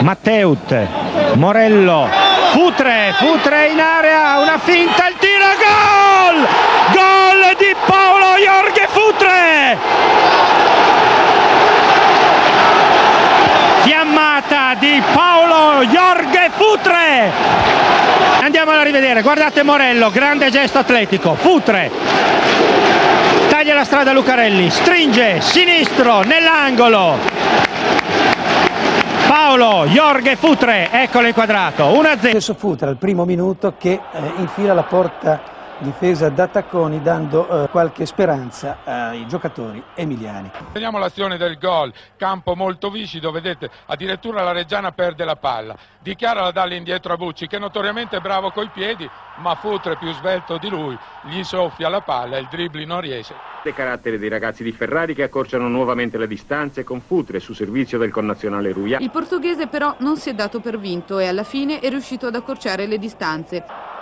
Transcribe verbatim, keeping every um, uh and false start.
Matteut, Morello, Futre, Futre in area, una finta, il tiro, gol! Gol di Paolo Jorge Futre! Fiammata di Paolo Jorge Futre! Andiamola a rivedere, guardate Morello, grande gesto atletico, Futre taglia la strada a Lucarelli, stringe, sinistro, nell'angolo. Paolo Jorge Futre, eccolo inquadrato, uno a zero. Stesso Futre al primo minuto che eh, infila la porta difesa da Tacconi, dando eh, qualche speranza ai giocatori emiliani. Vediamo l'azione del gol, campo molto viscido, vedete, addirittura la Reggiana perde la palla, dichiara la dalle indietro a Bucci che notoriamente è bravo coi piedi, ma Futre più svelto di lui, gli soffia la palla e il dribbling non riesce. Il carattere dei ragazzi di Ferrari che accorciano nuovamente le distanze con Futre su servizio del connazionale Ruia. Il portoghese però non si è dato per vinto e alla fine è riuscito ad accorciare le distanze.